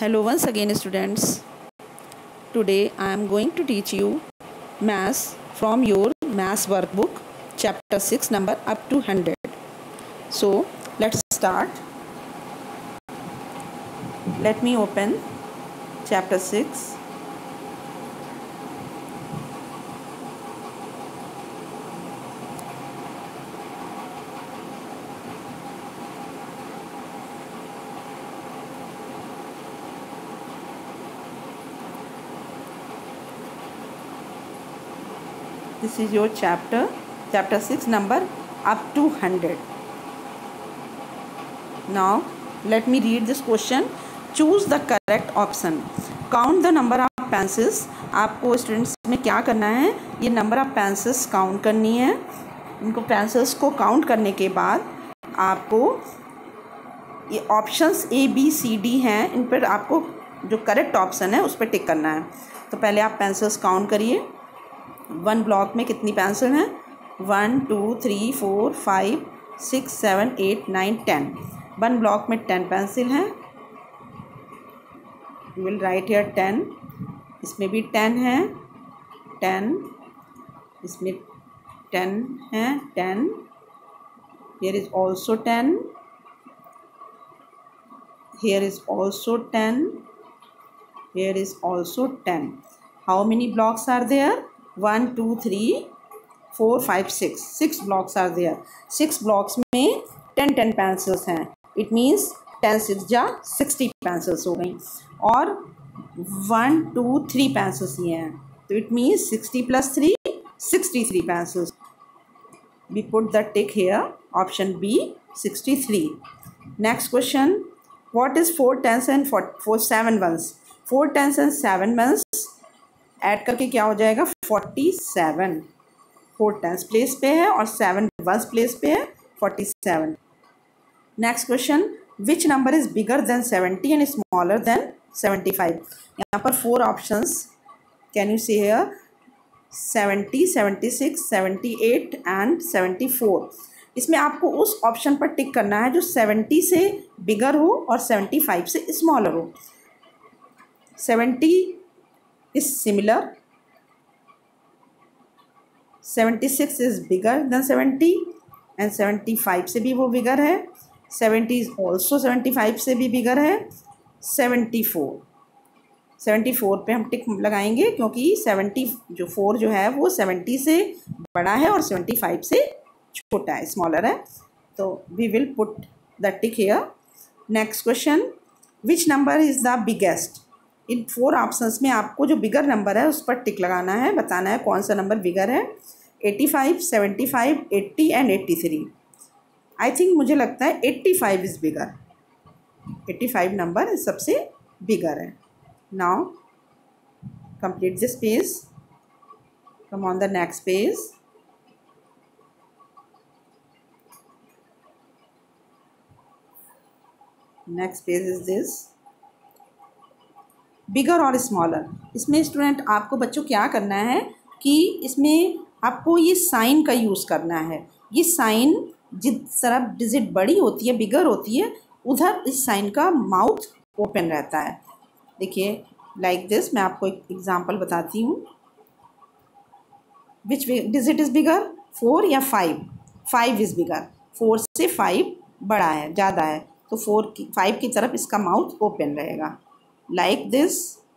Hello once again students. Today I am going to teach you maths from your maths workbook chapter 6 number up to 100. So let's start. Let me open chapter 6. This is your chapter 6 number up to 100. Now let me read this question. Choose the correct option. Count the number of pencils. आपको students में क्या करना है, ये number of pencils count करनी है. इनको pencils को काउंट करने के बाद आपको ये options A B C D हैं, इन पर आपको जो करेक्ट ऑप्शन है उस पर टिक करना है. तो पहले आप पेंसिल्स काउंट करिए. 1 ब्लॉक में कितनी पेंसिल हैं? 1 2 3 4 5 6 7 8 9 10. 1 ब्लॉक में 10 पेंसिल हैं. We will write here 10. इसमें भी 10 है. 10. इसमें 10 है. 10. Here is also 10. Here is also 10. Here is also 10. How many blocks are there? 1 2 3 4 5 6. 6 blocks are there. 6 blocks में 10 पेंसिल्स हैं. इट मीन्स 10 6 जा 60 पेंसिल्स हो गई. और 1 2 3 पेंसिल्स ये हैं, तो it means 60 + 3 63 pencils. We put the tick here. Option B 63. Next question. What is 4 10s and 4 7 1s? 4 10s and 7 1s add करके क्या हो जाएगा? 47. 4 10s प्लेस पे है और 7 1s प्लेस पे है. 47. Next question. Which number is bigger than 70 and smaller than 75? यहाँ पर 4 options can you see here. 70 76 78 and 74. इसमें आपको उस ऑप्शन पर टिक करना है जो 70 से बिगर हो और 75 से स्मॉलर हो. 70 is similar. 76 is bigger than 70 and 75 से भी वो बिगर है. 70 is also 75 से भी बिगर है. 74 पे हम टिक लगाएंगे क्योंकि 4 जो है वो 70 से बड़ा है और 75 से छोटा है, स्मॉलर है. तो we will put the tick here. Next question. Which number is the biggest? इन 4 ऑप्शंस में आपको जो बिगर नंबर है उस पर टिक लगाना है. बताना है कौन सा नंबर बिगर है. 85 75 80 एंड 83. आई थिंक मुझे लगता है 85 इज़ बिगर. 85 नंबर सबसे बिगर है. Now complete this page. Come on the next page. Next page is this. Bigger और स्मॉलर. इसमें स्टूडेंट आपको बच्चों क्या करना है कि इसमें आपको ये साइन का यूज़ करना है. ये साइन जिस तरफ डिजिट बड़ी होती है, बिगर होती है, उधर इस साइन का माउथ ओपन रहता है. देखिए लाइक दिस. मैं आपको एक एग्जांपल बताती हूँ. विच डिजिट इज़ बिगर? 4 या 5? 5 इज़ बिगर. 4 से 5 बड़ा है, ज़्यादा है, तो 5 की तरफ इसका माउथ ओपन रहेगा. Like this.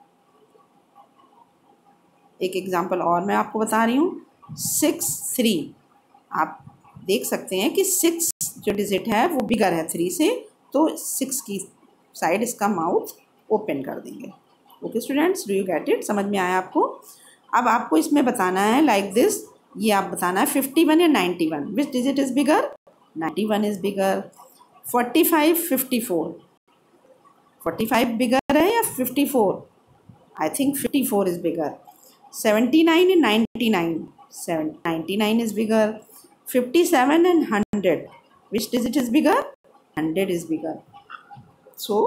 एक एग्जांपल और मैं आपको बता रही हूँ. 6 3. आप देख सकते हैं कि 6 जो डिजिट है वो बिगर है 3 से, तो 6 की साइड इसका माउथ ओपन कर देंगे. Okay students, do you get it? समझ में आया आपको? अब आपको इसमें बताना है लाइक दिस. ये आप बताना है 51 या 91. Which digit is bigger? 91 is bigger. 45 54. 45 bigger है या 54? I think 54 is bigger. 79 and 99. 99 is bigger. 57 and 100. Which digit is bigger? 100 is bigger. So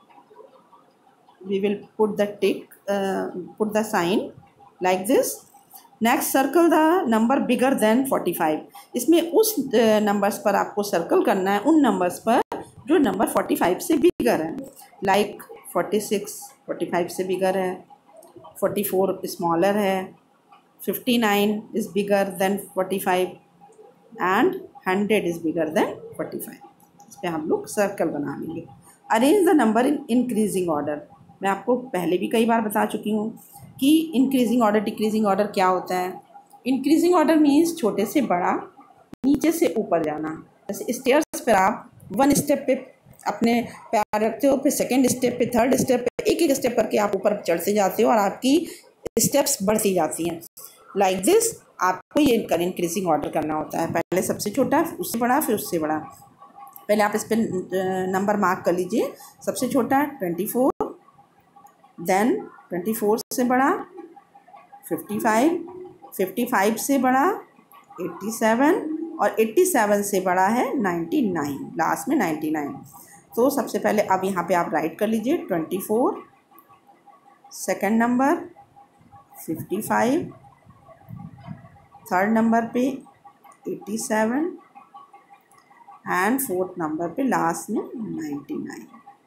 we will put the tick, put the sign like this. Next circle the number bigger than 45. इसमें उस numbers पर आपको circle करना है, उन numbers पर जो number 45 से बिगर है. लाइक 46 45 से बिगर है, 44 स्मॉलर है, 59 is bigger than 45 and 100 is bigger than 45। इस पर हम लोग सर्कल बना लेंगे। Arrange the number in increasing order. मैं आपको पहले भी कई बार बता चुकी हूँ कि इंक्रीजिंग ऑर्डर डिक्रीजिंग ऑर्डर क्या होता है। इंक्रीजिंग ऑर्डर मीन्स छोटे से बड़ा, नीचे से ऊपर जाना। जैसे स्टेयर्स पर आप वन स्टेप पे अपने पैर रखते हो, फिर सेकेंड स्टेप पे, थर्ड स्टेप पे, एक एक स्टेप करके आप ऊपर चढ़ते जाते हो और आपकी स्टेप्स बढ़ती जाती हैं। लाइक दिस आपको ये इंक्रीजिंग ऑर्डर करना होता है। पहले सबसे छोटा, उससे बड़ा, फिर उससे बड़ा। पहले आप इस पर नंबर मार्क कर लीजिए। सबसे छोटा 24, देन 24 से बड़ा 55, 55 से बड़ा 87 और 87 से बड़ा है 99, लास्ट में 99। तो सबसे पहले अब यहाँ पे आप राइट कर लीजिए 24, सेकंड नंबर 55, थर्ड नंबर पे 87 एंड फोर्थ नंबर पे लास्ट में 99।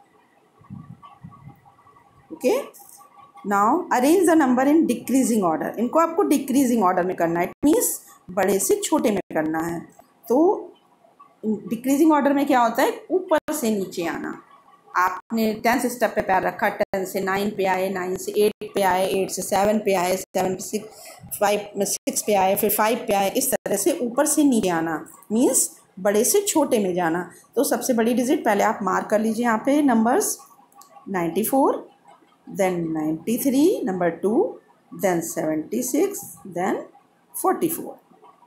Okay, now arrange the number in decreasing order. इनको आपको डिक्रीजिंग ऑर्डर में करना है, इट मीन्स बड़े से छोटे में करना है। तो डिक्रीजिंग ऑर्डर में क्या होता है, ऊपर से नीचे आना। आपने 10th स्टेप पे पैर रखा, 10 से 9 पे आए, 9 से 8 पे आए, 8 से 7 पे आए, 7 से 6 पे आए, फिर 5 पे आए। इस तरह से ऊपर से नीचे आना मीन्स बड़े से छोटे में जाना। तो सबसे बड़ी डिजिट पहले आप मार्क कर लीजिए यहाँ पे numbers 94, then 93, number 2, then 76, then 44.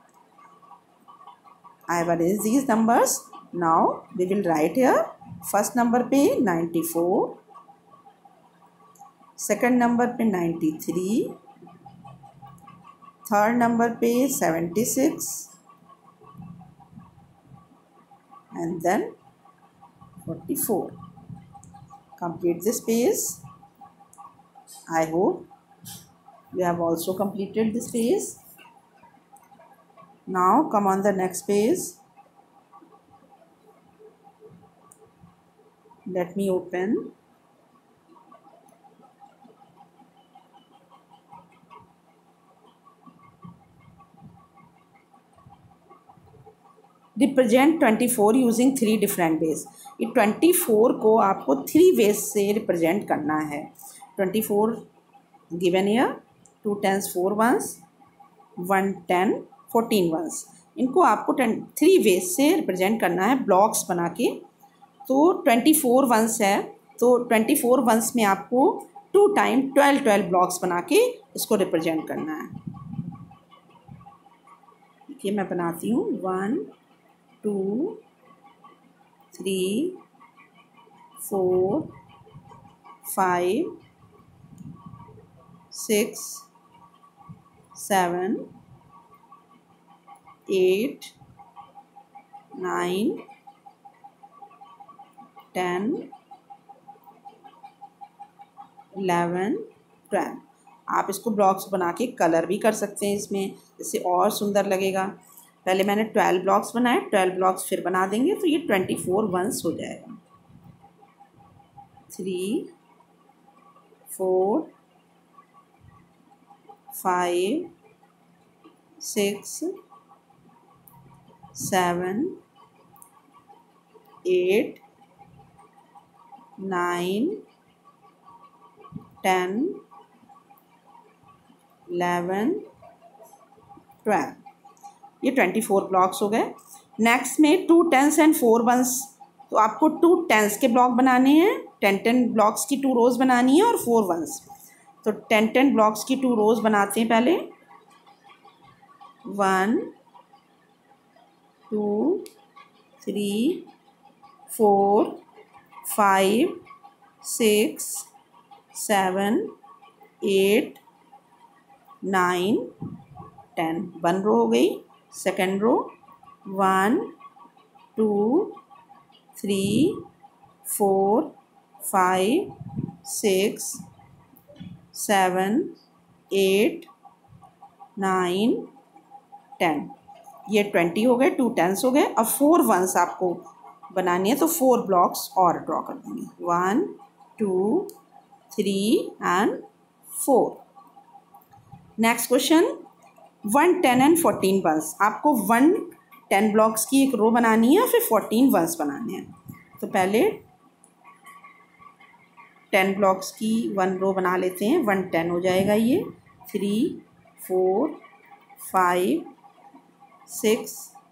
I have arranged these numbers. Now we will write here. First number पे 94, second number पे 93, third number पे 76 and then 44. Complete this page. I hope you have also completed this page. Now come on the next page. Let me open. Represent 24 using 3 different ways. ये 24 को आपको 3 ways से represent करना है। 24 given year, 2 10s 4 1s, 1 10 14 1s। इनको आपको 3 ways से represent करना है ब्लॉक्स बना के। तो 24 1s है, तो 24 1s में आपको 2 टाइम 12 12 ब्लॉक्स बना के इसको रिप्रेजेंट करना है। देखिए मैं बनाती हूँ 1 2 3 4 5 6 7 8 9 10 11 12। आप इसको ब्लॉक्स बना के कलर भी कर सकते हैं इसमें, इससे और सुंदर लगेगा। पहले मैंने 12 ब्लॉक्स बनाए, 12 ब्लॉक्स फिर बना देंगे तो ये 24 1s हो जाएगा। 3 4 5 6 7 8 9 10 11 12। ये 24 ब्लॉक्स हो गए। नेक्स्ट में 2 10s एंड 4 1s। तो आपको 2 10s के ब्लॉक बनाने हैं, 10 10 ब्लॉक्स की 2 रोज़ बनानी है और 4 1s। तो 10 10 ब्लॉक्स की 2 रोज़ बनाते हैं पहले। 1 2 3 4 5 6 7 8 9 10। 1 रो हो गई। Second row 1 2 3 4 5 6 7 8 9 10। ये 20 हो गए, 2 10s हो गए। अब 4 1s आपको बनानी है तो 4 ब्लॉक्स और ड्रॉ कर देंगे। 1 2, 3 and 4. Next question 1, 10 and 14 ones. आपको 1 10 ब्लॉक्स की एक रो बनानी है, फिर 14 वंस बनाने हैं. तो पहले 10 ब्लॉक्स की 1 रो बना लेते हैं. 1 10 हो जाएगा ये. 3, 4, 5, 6,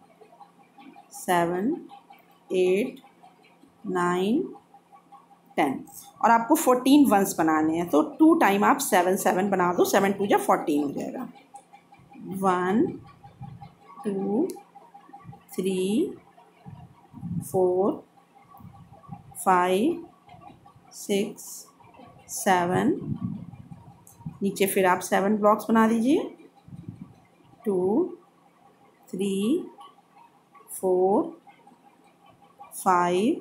7, 8, 9, 10. और आपको 14 वंस बनाने हैं, तो 2 टाइम आप 7 7 बना दो. 7 2 या 14 हो जाएगा. 1, 2, 3, 4, 5, 6, 7. नीचे फिर आप 7 ब्लॉक्स बना दीजिए. 2, 3, 4, 5,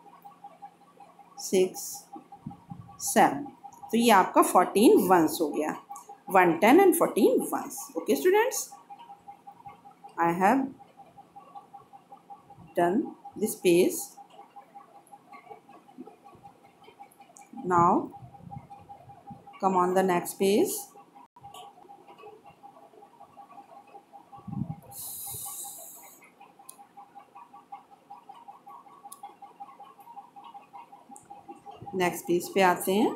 6, 7. तो ये आपका 14 वंस हो गया. 1 10 and 14 ones. Okay students, I have done this page. Now come on the next page. Next page पे आते हैं.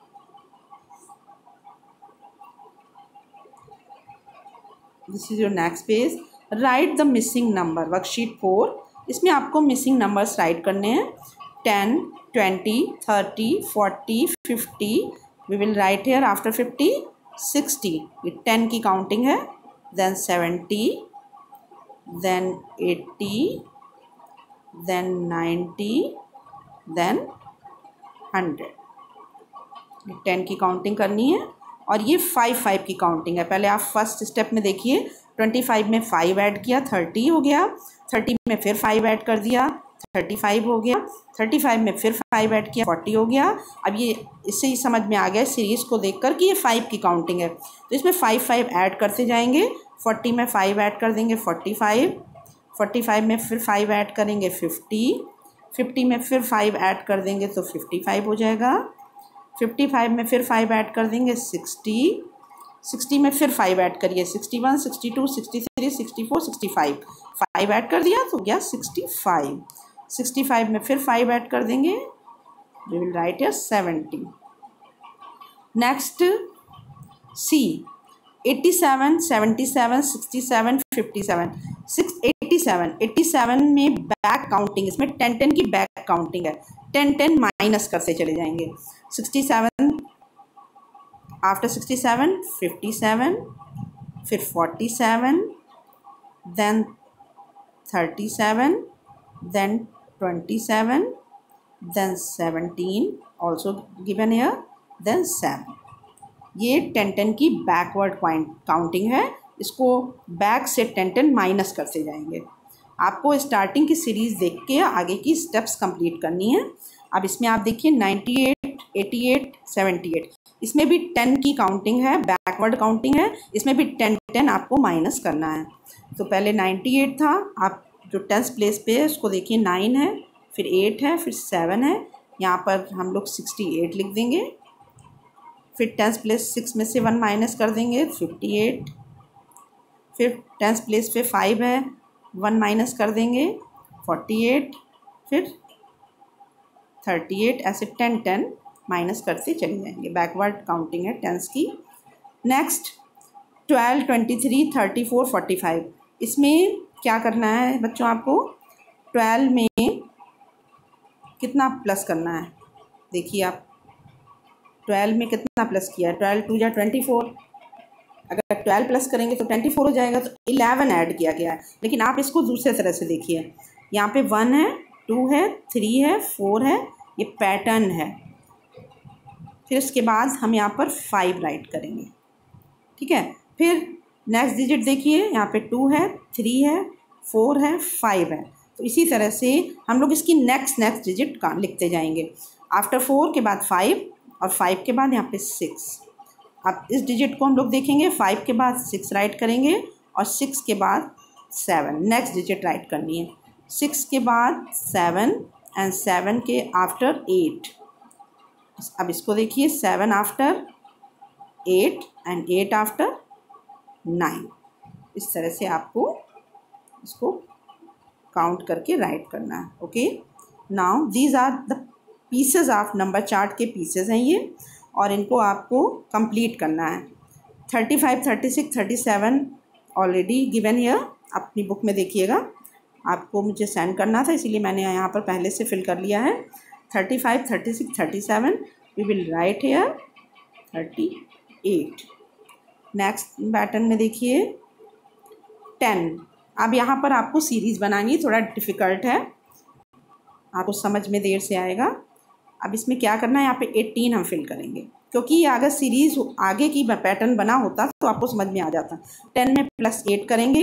This is your next page. Write the missing number. Worksheet 4. इसमें आपको मिसिंग नंबर्स राइट करने हैं. 10, 20, 30, 40, 50. We will write here after 50 60. ये 10 की counting है. Then 70, then 80, then 90, then 100. 10 की काउंटिंग करनी है. और ये 5 5 की काउंटिंग है. पहले आप फर्स्ट स्टेप में देखिए. 25 में 5 ऐड किया, 30 हो गया. 30 में फिर 5 ऐड कर दिया, 35 हो गया. 35 में फिर 5 ऐड किया, 40 हो गया. अब ये इससे ही समझ में आ गया सीरीज़ को देखकर कि ये 5 की काउंटिंग है. तो इसमें 5 5 ऐड करते जाएंगे. 40 में 5 ऐड कर देंगे, 45. 45 में फिर 5 ऐड करेंगे, 50. 50 में फिर 5 ऐड कर देंगे तो 55 हो जाएगा. 55 में फिर 5 ऐड कर देंगे, 60. 60 में फिर 5 ऐड करिए, 61, 62, 63, 64, 65. 5 ऐड कर दिया तो गया 65. 65 में फिर 5 ऐड कर देंगे. We will write here 70. Next C. 87, 77, 67, 57. 87 में बैक काउंटिंग. इसमें 10 10 की बैक काउंटिंग है. 10 10 माइनस करते चले जाएंगे. 67, आफ्टर 67 57, फिर 47, then 37, then 27, then 17 also given here, then 7. ये 10 10 की बैकवर्ड काउंटिंग है. इसको बैक से 10 10 माइनस करते जाएंगे. आपको स्टार्टिंग की सीरीज़ देख के आगे की स्टेप्स कंप्लीट करनी है. अब इसमें आप देखिए 98, 88, 78. इसमें भी 10 की काउंटिंग है, बैकवर्ड काउंटिंग है. इसमें भी 10 10 आपको माइनस करना है. तो पहले 98 था. आप जो 10th प्लेस पे है उसको देखिए, 9 है, फिर 8 है, फिर 7 है. यहाँ पर हम लोग 68 लिख देंगे. फिर 10th प्लेस 6 में से 1 माइनस कर देंगे, 58. फिर 10th प्लेस पे 5 है, 1 माइनस कर देंगे, 48. फिर 38. ऐसे 10 10 माइनस करते चले जाएंगे. बैकवर्ड काउंटिंग है 10s की. नेक्स्ट 12, 23, 34, 45. इसमें क्या करना है बच्चों आपको? 12 में कितना प्लस करना है? देखिए आप 12 में कितना प्लस किया है? 12 2 या 24. अगर 12 प्लस करेंगे तो 24 हो जाएगा. तो 11 ऐड किया गया है. लेकिन आप इसको दूसरे तरह से देखिए. यहाँ पे 1 है, 2 है, 3 है, 4 है. ये पैटर्न है. फिर उसके बाद हम यहाँ पर 5 राइट करेंगे. ठीक है. फिर नेक्स्ट डिजिट देखिए, यहाँ पे 2 है, 3 है, 4 है, 5 है. तो इसी तरह से हम लोग इसकी नेक्स्ट डिजिट का लिखते जाएंगे. आफ्टर 4 के बाद 5 और 5 के बाद यहाँ पे 6. अब इस डिजिट को हम लोग देखेंगे. 5 के बाद 6 राइट करेंगे और 6 के बाद 7. नेक्स्ट डिजिट राइट करनी है. 6 के बाद 7 एंड 7 के आफ्टर 8. अब इसको देखिए, 7 आफ्टर 8 एंड 8 आफ्टर 9। इस तरह से आपको इसको काउंट करके राइट करना है। Okay, now these are the pieces of number chart के पीसेज हैं ये, और इनको आपको कंप्लीट करना है। 35, 36, 37 ऑलरेडी गिवन हियर, अपनी बुक में देखिएगा। आपको मुझे सेंड करना था, इसीलिए मैंने यहाँ पर पहले से फिल कर लिया है। 35, 36, 37 we will write here 38। Next pattern में देखिए 10। अब यहाँ पर आपको सीरीज़ बनानी है, थोड़ा डिफ़िकल्ट है, आपको समझ में देर से आएगा। अब इसमें क्या करना है, यहाँ पे 18 हम फिल करेंगे, क्योंकि अगर सीरीज़ आगे की पैटर्न बना होता तो आपको समझ में आ जाता। 10 में +8 करेंगे,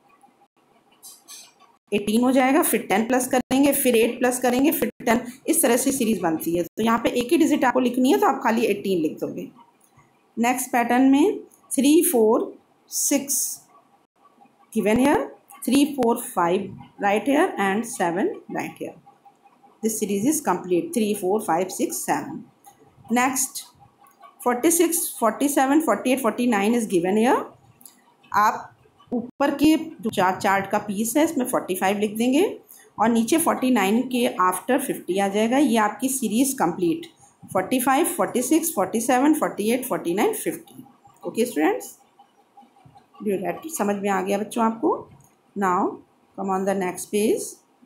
18 हो जाएगा, फिर 10 प्लस करेंगे, फिर 8 प्लस करेंगे, फिर 10, इस तरह से सीरीज़ बनती है। तो यहाँ पे एक ही डिजिट आपको लिखनी है, तो आप खाली 18 लिख दोगे। नेक्स्ट पैटर्न में 3, 4, 6 given here, 3, 4, 5 right here and 7 right here. This series is complete. 3, 4, 5, 6, 7. Next 46, 47, 48, 49 is given here. आप ऊपर के जो चार्ट का पीस है इसमें 45 लिख देंगे, और नीचे 49 के आफ्टर 50 आ जाएगा। ये आपकी series complete. 45, 46, 47, 48, 49, 50। Okay students, do that, समझ में आ गया बच्चों आपको? Now come on the next page.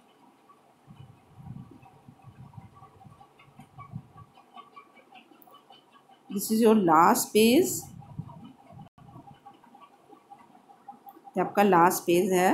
This is your last page, ये आपका लास्ट पेज है।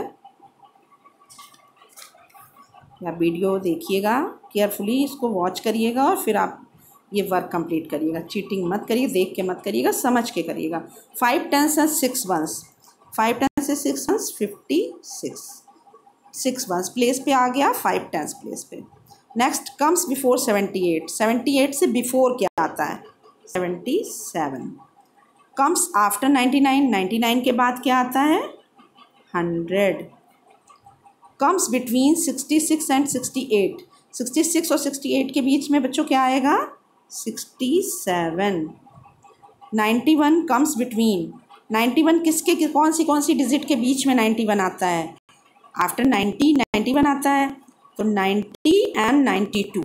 आप वीडियो देखिएगा केयरफुली, इसको वॉच करिएगा और फिर आप ये वर्क कंप्लीट करिएगा। चीटिंग मत करिए, देख के मत करिएगा, समझ के करिएगा। 5 10s and 6 1s, 5 10s से 6 1s 56, 6 1s प्लेस पे आ गया, 5 10s प्लेस पे। नेक्स्ट कम्स बिफोर 78, 78 से बिफोर क्या आता है? 77। कम्स आफ्टर 99, 99 के बाद क्या आता है? 100। कम्स बिटवीन 66 एंड 68, 66 और 68 के बीच में बच्चों क्या आएगा? 67। 91 कम्स बिटवीन, 91 किसके कौन सी डिजिट के बीच में 91 आता है? आफ्टर 90 91 आता है, तो 90 एंड 92,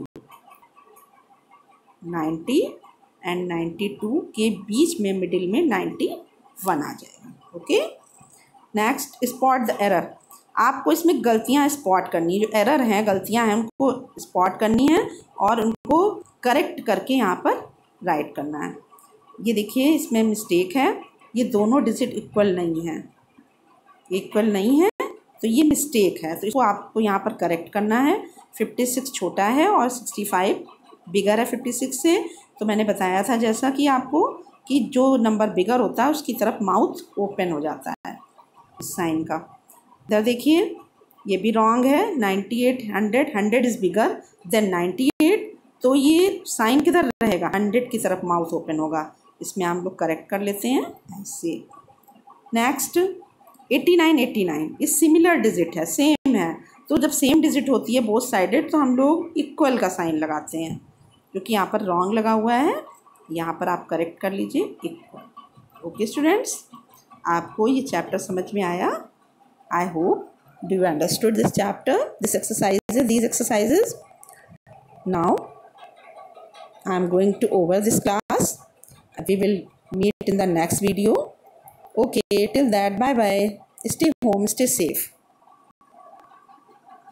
90 एंड 92 के बीच में मिडिल में 91 आ जाएगा। Okay, next spot the error. आपको इसमें गलतियां स्पॉट करनी है, जो एरर हैं, गलतियां हैं, उनको स्पॉट करनी है और उनको करेक्ट करके यहाँ पर राइट करना है। ये देखिए इसमें मिस्टेक है, ये दोनों डिजिट इक्वल नहीं है, इक्वल नहीं है, तो ये मिस्टेक है, तो इसको आपको यहाँ पर करेक्ट करना है। 56 छोटा है और 65 बिगर है 56 से। तो मैंने बताया था जैसा कि आपको, कि जो नंबर बिगर होता है उसकी तरफ माउथ ओपन हो जाता है इस साइन का। इधर देखिए ये भी रॉन्ग है। 98 100, 100 इज़ बिगर देन 98, तो ये साइन किधर रहेगा? 100 की तरफ माउथ ओपन होगा। इसमें हम लोग करेक्ट कर लेते हैं ऐसे। नेक्स्ट 89, 89 ये सिमिलर डिजिट है, सेम है, तो जब सेम डिजिट होती है बोथ साइडेड, तो हम लोग इक्वल का साइन लगाते हैं, जो कि यहाँ पर रॉन्ग लगा हुआ है। यहाँ पर आप करेक्ट कर लीजिए इक्वल। ओके स्टूडेंट्स, आपको ये चैप्टर समझ में आया? I hope do you understood this chapter, these exercises. Now I am going to over this class. We will meet in the next video. Okay, till that, bye bye. Stay home, stay safe.